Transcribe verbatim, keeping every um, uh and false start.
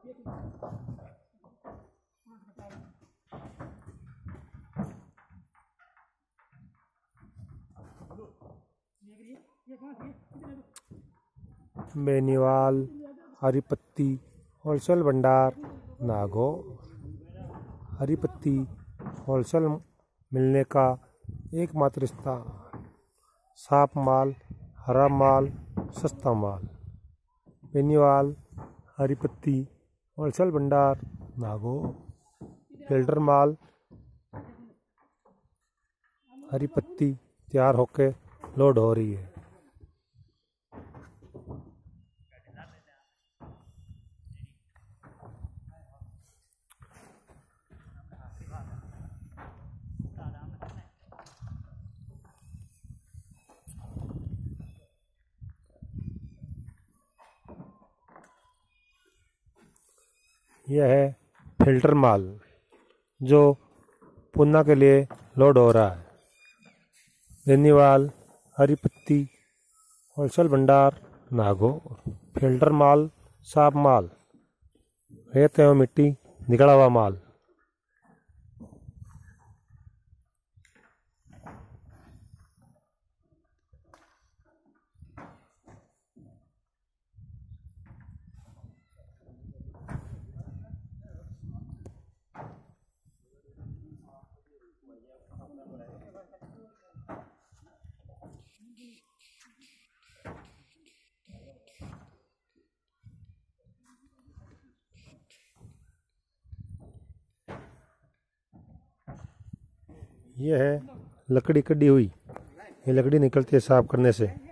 बेनीवाल हरी पत्ती होलसेल भंडार नागौर। हरी पत्ती होलसेल मिलने का एकमात्र स्थान। साफ माल, हरा माल, सस्ता माल। बेनीवाल हरी पत्ती होलसेल भंडार नागौर। फिल्टर माल हरी पत्ती तैयार होके लोड हो रही है। यह है फिल्टर माल जो पूना के लिए लोड हो रहा है। बेनीवाल हरी पत्ती होलसेल भंडार नागौर। फिल्टर माल, साफ माल, रेत एवं मिट्टी निकला हुआ माल। यह है लकड़ी कटी हुई। ये लकड़ी निकलती है साफ करने से।